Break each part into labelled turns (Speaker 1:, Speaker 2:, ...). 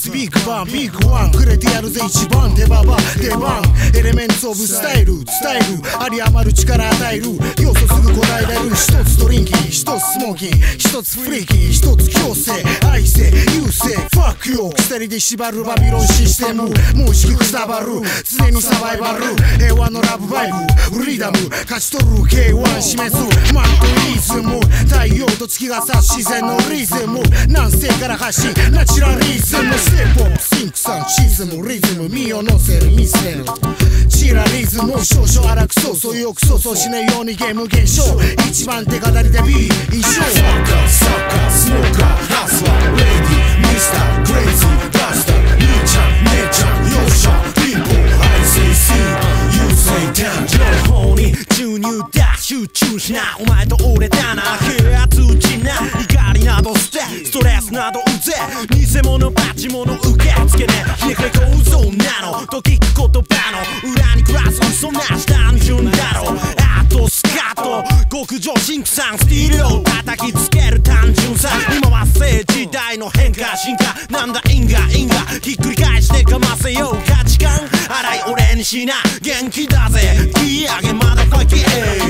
Speaker 1: スビッグバンビッグワンくれてやるぜ一番手ババ出番エレメンツオブスタイルあり余る力与える要素すぐ答えられる一つドリンキー一つスモーキー一つフリーキー一つ強制愛せ優勢ファックよ鎖で縛るバビロンシステムもう意識くさばる常にサバイバル平和のラブバイブフリーダム勝ち取る K1 示すマントリズム太陽と月が差す自然のリズム南西から発信ナチュラリズムステップアップシンクさんシズムリズム身を乗せる見せるチラリズム少々荒くそうよくそうしねえようにゲーム現象一番手語りで B 以上ファッカーサッカースモーカーハスラーレディミスタークレイジーバスター兄ちゃん姉ちゃん容赦ピンポン ICC You say down 情報に注入だ集中しなお前と俺だな気が通じな怒りなど捨てストレスなどうぜ偽物パチモノ受け付けねひねくれ構造なのと聞く言葉の裏に暮らす嘘なし単純だろアートスカート極上シンクさんスティールを叩きつける単純さ今は時代の変化進化なんだ因果ひっくり返してかませよう価値観荒い俺にしな元気だぜ切り上げまだファキ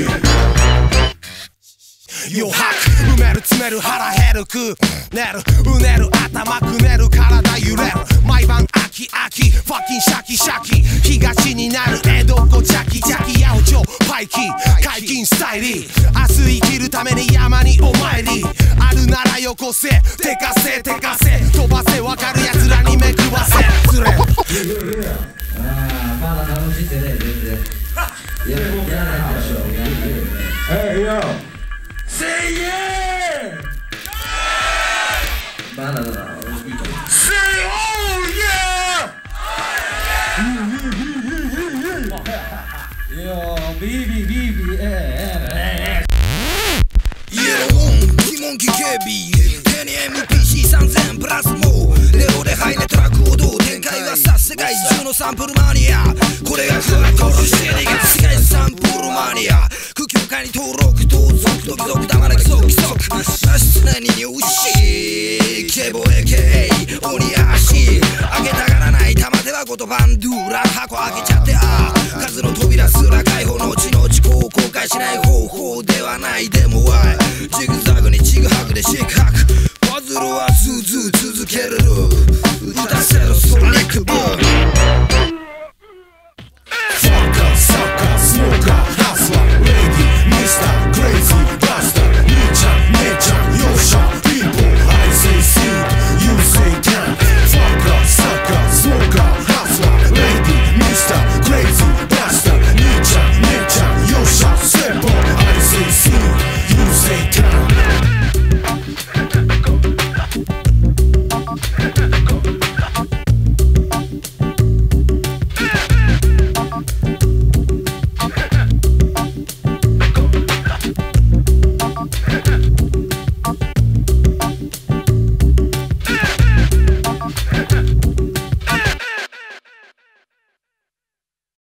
Speaker 1: 余白埋める詰める腹減るくねるうねる頭くねる体揺れる毎晩秋ファキンシャキ東になる江戸っ子ジャキ八百長パイキ解禁スタイリー明日生きるために山にお参りあるならよこせてかせ飛ばせわかるやつらに目くばせずれ
Speaker 2: まだ楽しいってね全然やらないでしょ
Speaker 3: Hey yo Say yeah!
Speaker 2: まだSay
Speaker 3: oh yeah!
Speaker 2: Yo, BB
Speaker 1: 疑問機警備手に MPC3000 プラスもうレオでハイネトラックをどう展開はさ世界中のサンプルマニアこれがクワトロシェリが世界サンプルマニア空気界に登録同族ドキドキ黙れ規則常に入試警棒 AKA 鬼足上げたがらない玉手箱とバンドゥーラ箱開けちゃって数の扉すら解放のちのち公開しない方法ではないでもわいジグザグにチグハグで四角パズルは続ける打たせるソニックブームファッカーサッカースモーカーハスラーレディミスタークレイジーバスター兄ちゃん姉ちゃん容赦ピンポン ICC You say down ファッカーサッカースモーカーハスラーレディミスタークレイジーバスター兄ちゃん姉ちゃん容赦ステップ ICC You say down